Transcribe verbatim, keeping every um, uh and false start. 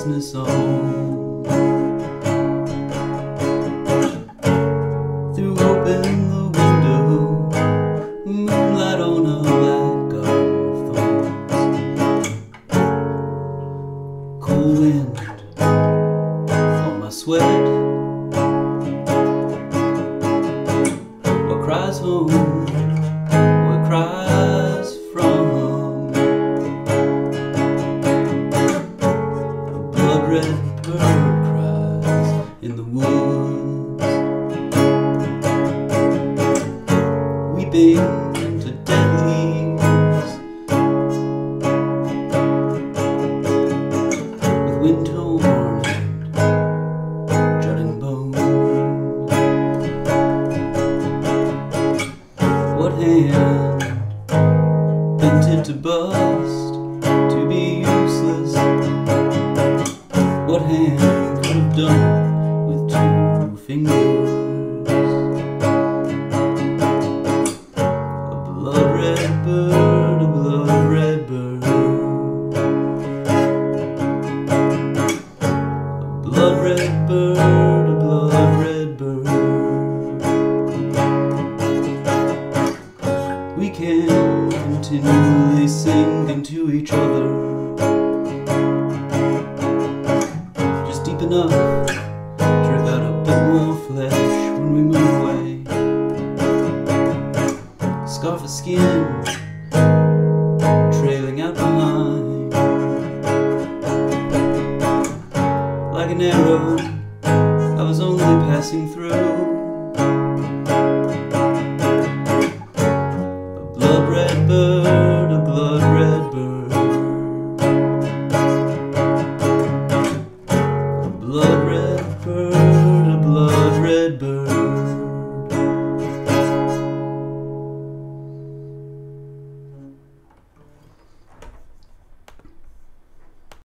sleeplessness on. Threw open the window, moonlight on a black garden of thorns. Cold wind on my sweat, what cries home, what cries from. Red bird cries in the woods, weeping into dead leaves, with wind torn and jutting bones. What hand painted to bust, to be useless? What hand could have done with two fingers? A blood-red bird, a blood-red bird, a blood-red bird, a blood-red bird. We can continually sing into each other, deep enough to rip out a bit more flesh when we move away. Scarf of skin trailing out behind, like an arrow I was only passing through. A blood-red bird, a blood-red bird, blood-red bird.